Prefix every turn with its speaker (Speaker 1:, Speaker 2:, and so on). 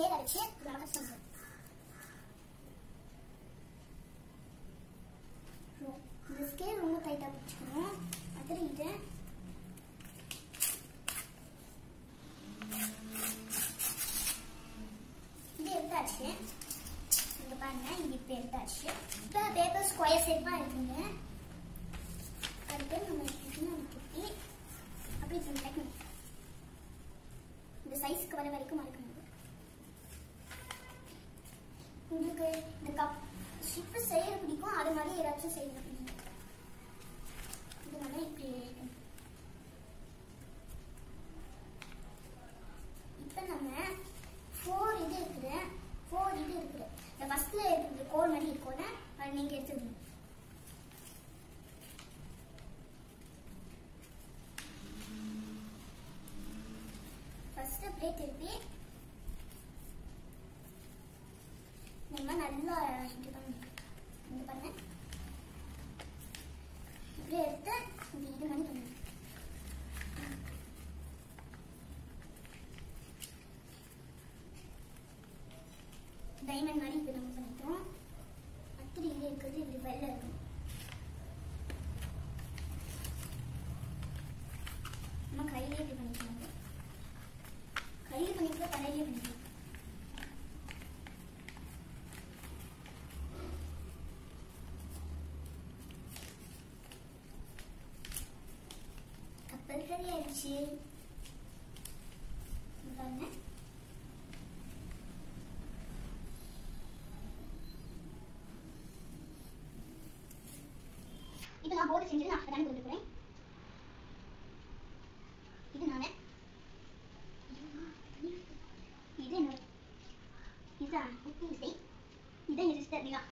Speaker 1: Scale அடிச்சு நம்ம சொல்றோம். இந்த ஸ்கேல் ரொம்ப டைட்டா பிடிச்சுக்கணும். அது இது எடுத்தாச்சு. இங்க பாருங்க, இது இப்ப எடுத்தாச்சு. இப்ப பேப்பர் ஸ்கொயர் ஷேப்பா இருக்குங்க. அடுத்து நம்ம குட்டி அப்படி தைக்கணும். இந்த சைஸ்க்கு வர வரைக்கும் மறக்கணும். உங்களுக்கு இந்த கப் ஷிப் செய்ய பிடிக்கும், அது மாதிரி ஏதாச்சும் செய்யணும். இது நம்ம இப்படி இப்ப நம்ம 4 இது இருக்குது. இந்த ஃபர்ஸ்ட்ல இருக்கிற கோல் மாதிரி இருக்கும்ல, அது நீங்க எடுத்துக்கணும். ஃபர்ஸ்ட் அப்படியே திருப்பி நம்ம நல்லா இது பண்ணணும். இங்க பாருங்க, இப்படியே எடுத்து இது மாதிரி பண்ணணும். டைமண்ட் மாதிரி இப்ப நம்ம பண்ணிட்டோம். அடுத்து இது இருக்கிறது இப்படி வெள்ளை இருக்கும். நம்ம கையிலே இப்படி பண்ணிக்கலாம். கையில பண்ணிக்கலாம், தலையிலே பண்ணிக்கலாம். கப்பல் ரெடி ஆயிடுச்சு. பாருங்க, இப்ப நான் போர்டு செஞ்சு நான் அப்பதான் கொண்டு போறேன். இது நானே இது என்னோட இதுதான் இதை என் சிஸ்டர்